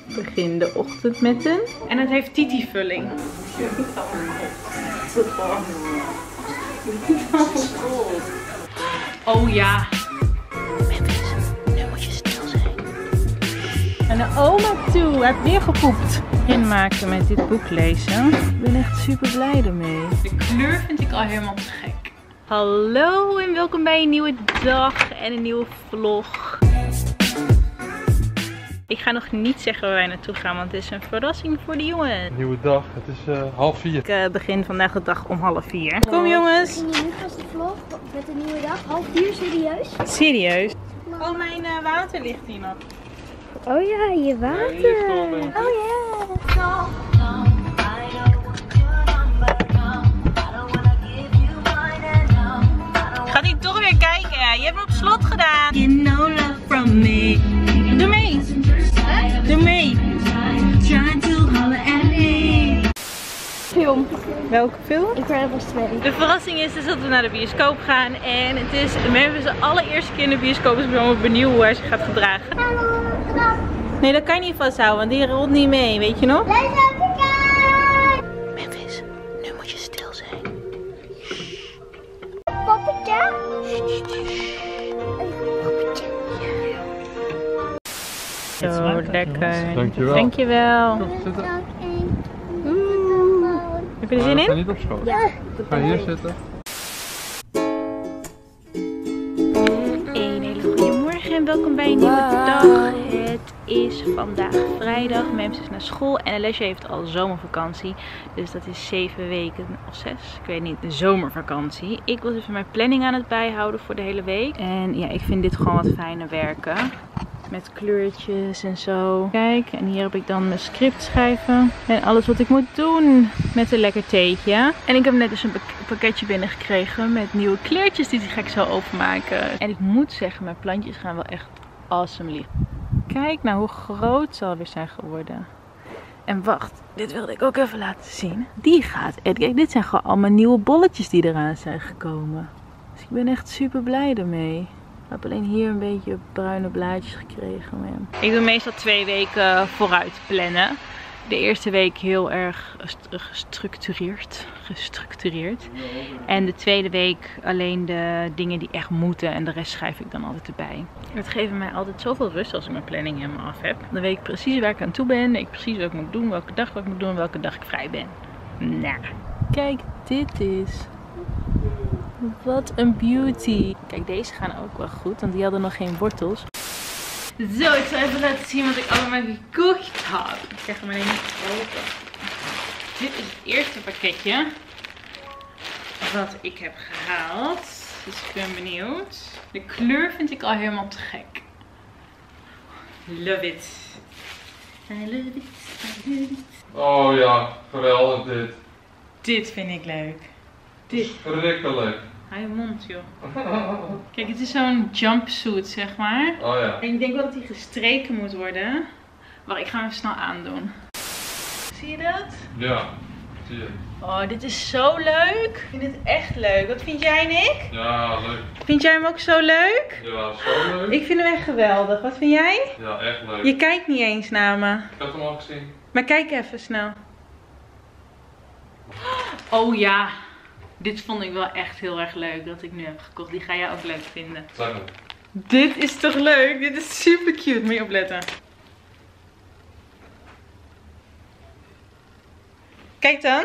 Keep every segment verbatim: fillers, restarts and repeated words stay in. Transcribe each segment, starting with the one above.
Begin de ochtend met een. En het heeft titi-vulling. Oh ja. Memphis, nu moet je stil zijn. En de oma toe, hij heeft weer gepoept. Inmaken met dit boek lezen. Ik ben echt super blij ermee. De kleur vind ik al helemaal te gek. Hallo en welkom bij een nieuwe dag en een nieuwe vlog. Ik ga nog niet zeggen waar wij naartoe gaan, want het is een verrassing voor de jongen. Nieuwe dag, het is uh, half vier. Ik uh, begin vandaag de dag om half vier. Kom jongens! We beginnen nu pas de vlog met een nieuwe dag. Half vier, serieus? Serieus? Oh, mijn uh, water ligt hier nog. Oh ja, je water. Oh ja. Gaat hij toch weer kijken? Je hebt hem op slot gedaan. You know love from me. Doe mee. Doe mee. Trying to holler at me. Film. Welke film? Ik ben er pas twee. De verrassing is dus dat we naar de bioscoop gaan. En het is Memphis' allereerste keer in de bioscoop. Dus ik ben wel benieuwd hoe hij zich gaat gedragen. Nee, dat kan je niet vasthouden, want die rolt niet mee, weet je nog? Memphis, nu moet je stil zijn. Poppetje? Zo lekker. Dankjewel. Dankjewel. Zitten. Oeh. Heb je er zin Ga in? niet op schoot. Ja. Ga hier zitten. Een hele goede morgen en welkom bij een nieuwe dag. Het is vandaag vrijdag. Memphis is naar school en Alessia heeft al zomervakantie. Dus dat is zeven weken of zes. Ik weet niet, de zomervakantie. Ik was even mijn planning aan het bijhouden voor de hele week. En ja, ik vind dit gewoon wat fijner werken. Met kleurtjes en zo. Kijk, en hier heb ik dan mijn script schrijven. En alles wat ik moet doen met een lekker theetje. En ik heb net dus een pakketje binnengekregen met nieuwe kleertjes. Die ga ik zo openmaken. En ik moet zeggen, mijn plantjes gaan wel echt awesome lief. Kijk nou hoe groot ze alweer zijn geworden. En wacht, dit wilde ik ook even laten zien. Die gaat. En kijk, dit zijn gewoon allemaal nieuwe bolletjes die eraan zijn gekomen. Dus ik ben echt super blij ermee. Ik heb alleen hier een beetje bruine blaadjes gekregen. Maar ik doe meestal twee weken vooruit plannen. De eerste week heel erg gestructureerd. gestructureerd. En de tweede week alleen de dingen die echt moeten. En de rest schrijf ik dan altijd erbij. Het geeft mij altijd zoveel rust als ik mijn planning helemaal af heb. Dan weet ik precies waar ik aan toe ben. Weet ik precies wat ik moet doen. Welke dag wat ik moet doen. Welke dag ik vrij ben. Nou, kijk, dit is... Wat een beauty. Kijk, deze gaan ook wel goed, want die hadden nog geen wortels. Zo, ik zal even laten zien wat ik allemaal gekocht heb. Ik krijg hem alleen niet open. Dit is het eerste pakketje wat ik heb gehaald. Dus ik ben benieuwd. De kleur vind ik al helemaal te gek. Love it. I love it. I love it. Oh ja, geweldig dit. Dit vind ik leuk. Dit. Schrikkelijk. Hou je mond, joh. Kijk, het is zo'n jumpsuit, zeg maar. Oh ja. En ik denk wel dat die gestreken moet worden. Wacht, ik ga hem even snel aandoen. Zie je dat? Ja, zie je. Oh, dit is zo leuk. Ik vind dit echt leuk. Wat vind jij, Nick? Ja, leuk. Vind jij hem ook zo leuk? Ja, zo leuk. Ik vind hem echt geweldig. Wat vind jij? Ja, echt leuk. Je kijkt niet eens naar me. Ik heb hem al gezien. Maar kijk even snel. Oh ja. Dit vond ik wel echt heel erg leuk dat ik nu heb gekocht. Die ga jij ook leuk vinden. Zeg maar. Dit is toch leuk? Dit is super cute. Moet je opletten. Kijk dan.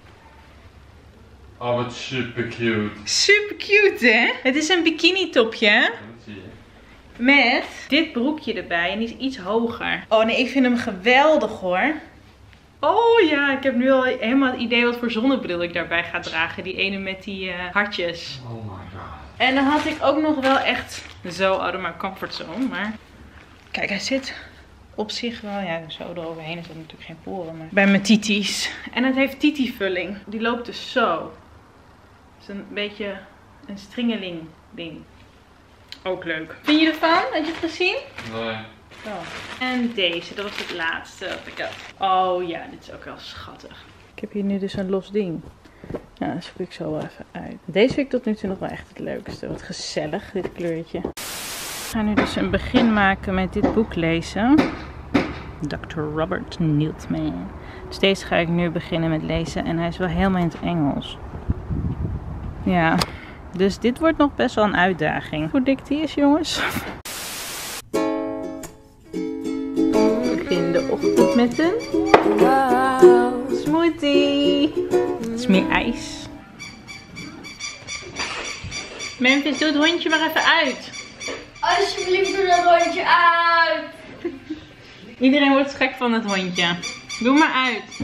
Oh, wat super cute. Super cute, hè? Het is een bikini topje. Dat zie je. Met dit broekje erbij. En die is iets hoger. Oh nee, ik vind hem geweldig hoor. Oh ja, ik heb nu al helemaal het idee wat voor zonnebril ik daarbij ga dragen. Die ene met die uh, hartjes. Oh my god. En dan had ik ook nog wel echt zo out of my comfort zone. Maar kijk, hij zit op zich wel. Ja, zo eroverheen is dat natuurlijk geen poren. Maar bij mijn titis. En het heeft titi-vulling. Die loopt dus zo. Het is een beetje een stringeling ding. Ook leuk. Vind je ervan? Had je het gezien? Nee. Oh. En deze, dat was het laatste wat ik had. Oh ja, dit is ook wel schattig. Ik heb hier nu dus een los ding. Nou, dat zoek ik zo wel even uit. Deze vind ik tot nu toe nog wel echt het leukste. Wat gezellig, dit kleurtje. Ik ga nu dus een begin maken met dit boek lezen. dokter Robert Newtman. Dus deze ga ik nu beginnen met lezen en hij is wel helemaal in het Engels. Ja, dus dit wordt nog best wel een uitdaging. Hoe dik die is, jongens. We beginnen de ochtend met een smoothie. Het is meer ijs. Memphis, doe het hondje maar even uit. Alsjeblieft, doe dat hondje uit. Iedereen wordt gek van het hondje. Doe maar uit.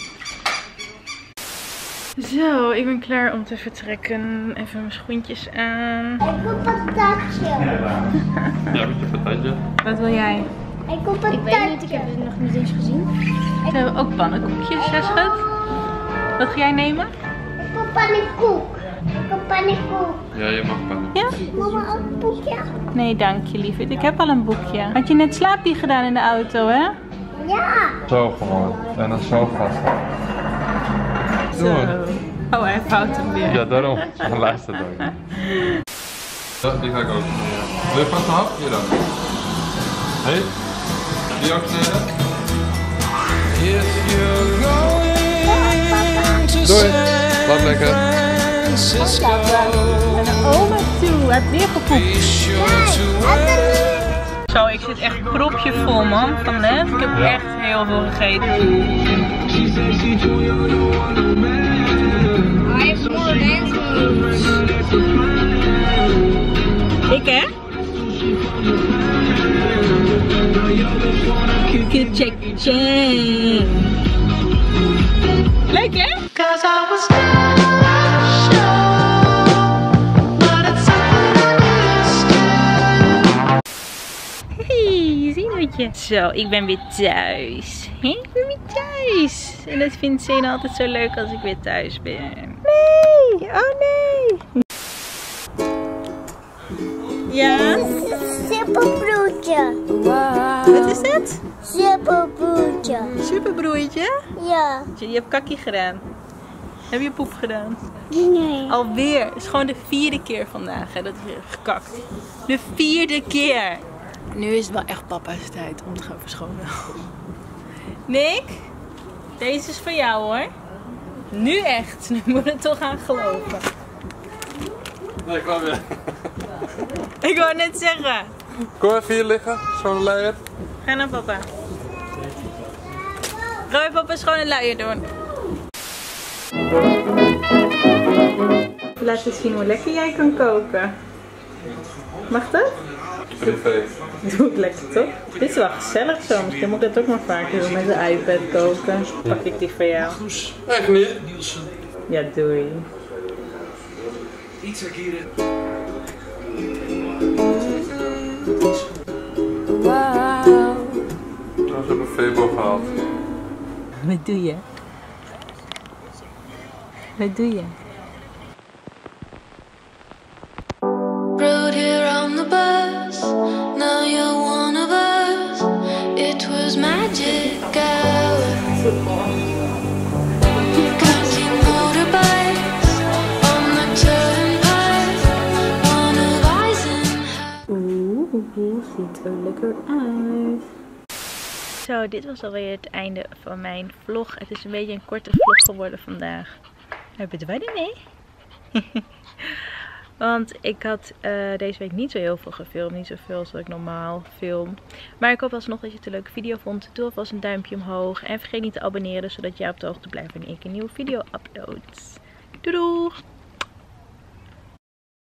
Zo, ik ben klaar om te vertrekken. Even mijn schoentjes aan. Ik wil patatje. Ja, met je patatje. Wat wil jij? Ik wil patatje. Ik weet niet, ik heb het nog niet eens gezien. We hebben ook pannenkoekjes, hè schat? Wat ga jij nemen? Ik wil pannenkoek. Ik wil pannenkoek. Ja, je mag pannen. Ja? Mama, ook een boekje? Nee, dank je lieverd. Ik heb al een boekje. Had je net slaapje gedaan in de auto, hè? Ja. Zo gewoon. En dan zo vast. Zo. Oh, hij vouwt hem weer. Ja, daarom. Dan luister dan. Ja, die ga ik ook. Wil je vast een hap? Hier dan. Hé? Hey? Die ook snijden? Doei. Laat lekker. En de oma toe. Hij heeft weer gepoept. Zo, ik zit echt propje vol, man, van net. Ik heb echt heel veel gegeten. Hij heeft smalle dance moves. Ik, hè? Kuku check check. Leuk, hè? Hey, Zinootje. Zo, ik ben weer thuis. Hey, ik ben weer thuis. En dat vindt Zeno altijd zo leuk als ik weer thuis ben. Nee, oh nee. Ja? Superbroertje. Wat is dat? Superbroertje. Superbroertje? Ja. Je hebt kakkie gedaan. Heb je poep gedaan? Nee. Alweer. Het is gewoon de vierde keer vandaag hè, dat je hebt gekakt. De vierde keer. Nu is het wel echt papa's tijd om te gaan verschonen. Nick, deze is voor jou hoor. Nu echt. Nu moet het toch aan geloven. Nee, ik kwam weer. Ik wou net zeggen. Kom even hier liggen, schone luier. Ga naar papa. Ga je papa schone luier doen. Laat eens zien hoe lekker jij kan koken. Mag dat? Privé. Doe ik lekker toch? Dit is wel gezellig zo. Misschien moet ik dat ook maar vaker doen met de iPad koken. Pak ik die voor jou. Echt niet. Ja, doei. Iets ageren. Nou, ze hebben Febo gehaald. Wat doe je? Wat doe je? Rode here on the bus, now you're one of us. It was magic hour. Counting motorbikes on the turnpike. One of Eisenhower. Oeh, ziet er lekker uit. Zo, dit was alweer het einde van mijn vlog. Het is een beetje een korte vlog geworden vandaag. Heb je het wel mee? Want ik had uh, deze week niet zo heel veel gefilmd. Niet zoveel als wat ik normaal film. Maar ik hoop alsnog dat je het een leuke video vond. Doe alvast een duimpje omhoog. En vergeet niet te abonneren, zodat jij op de hoogte blijft wanneer ik een nieuwe video upload. Doei doei!